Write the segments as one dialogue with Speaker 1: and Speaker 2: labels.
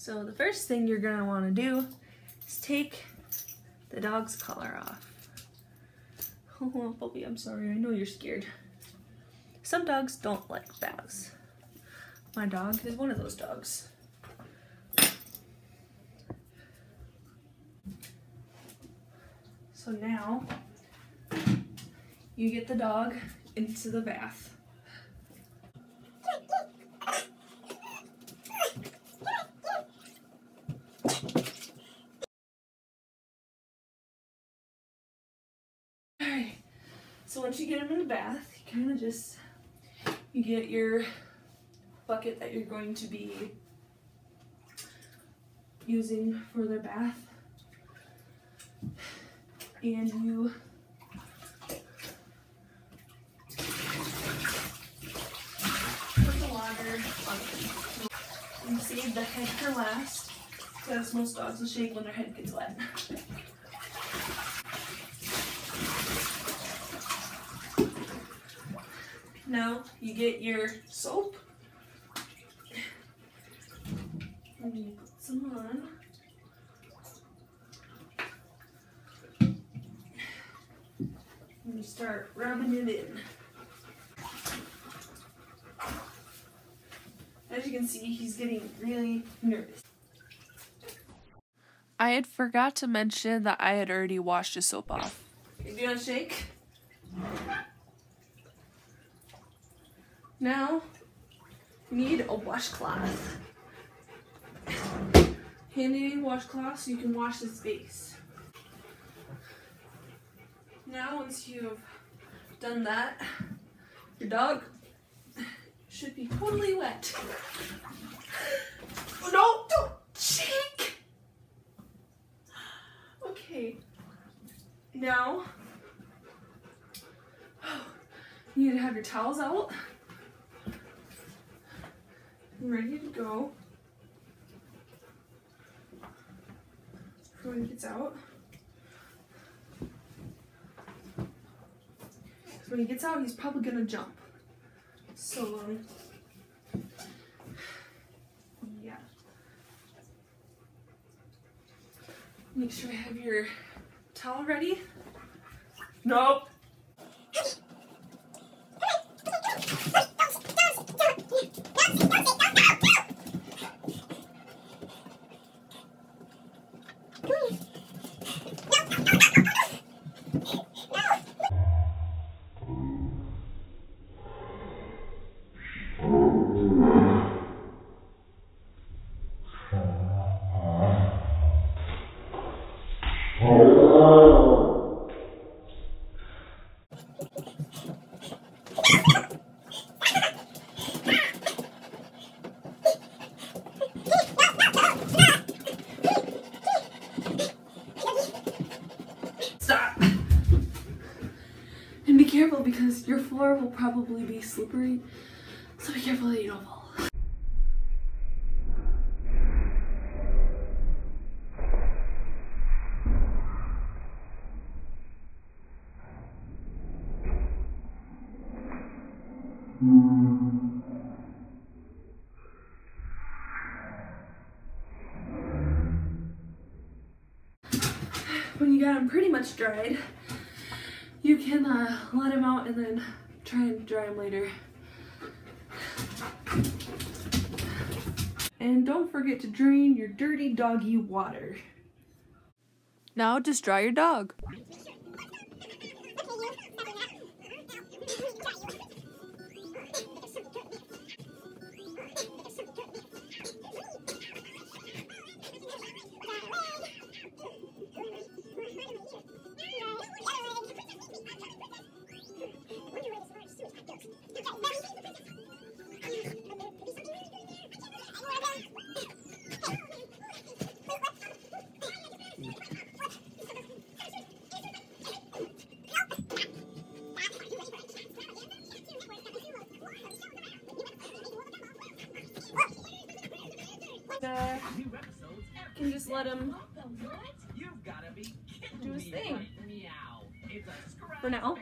Speaker 1: So the first thing you're gonna wanna do is take the dog's collar off. Oh, puppy, I'm sorry, I know you're scared. Some dogs don't like baths. My dog is one of those dogs. So now, you get the dog into the bath. Alright, so once you get him in the bath, you kind of just, you get your bucket that you're going to be using for their bath, and you put the water on them. You save the head for last, because most dogs will shake when their head gets wet. Now you get your soap and you put some on. And you start rubbing it in. As you can see, he's getting really nervous. I had forgot to mention that I had already washed his soap off. You gonna shake? Now, you need a washcloth. Handy washcloth so you can wash his face. Now, once you've done that, your dog should be totally wet. Oh, no, don't shake! Okay. Now, you need to have your towels out. Ready to go. When he gets out. So when he gets out, he's probably gonna jump. So yeah. Make sure to have your towel ready. Nope. Stop! And be careful because your floor will probably be slippery, so be careful that you don't fall. When you got him pretty much dried, you can let him out and then try and dry him later. And don't forget to drain your dirty doggy water. Now just dry your dog. Can just let him do his thing for now.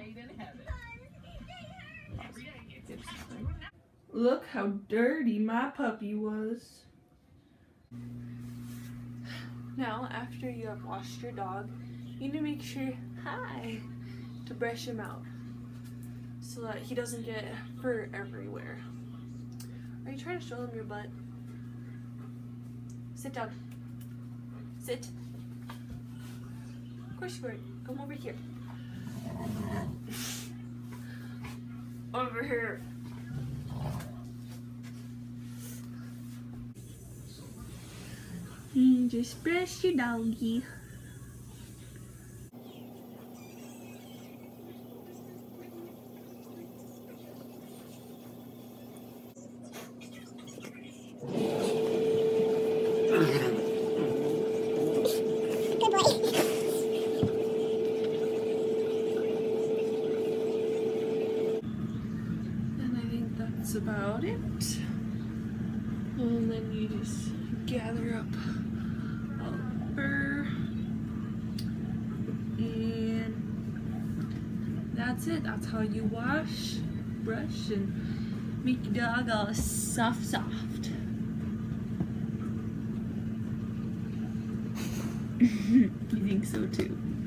Speaker 1: Look how dirty my puppy was. Now, after you have washed your dog, you need to make sure, to brush him out so that he doesn't get fur everywhere. Are you trying to show him your butt? Sit down. Sit. Of course you are. Come over here. Over here. Just brush your doggy. That's about it. And then you just gather up all the fur. And that's it. That's how you wash, brush, and make your dog all soft. You think so too?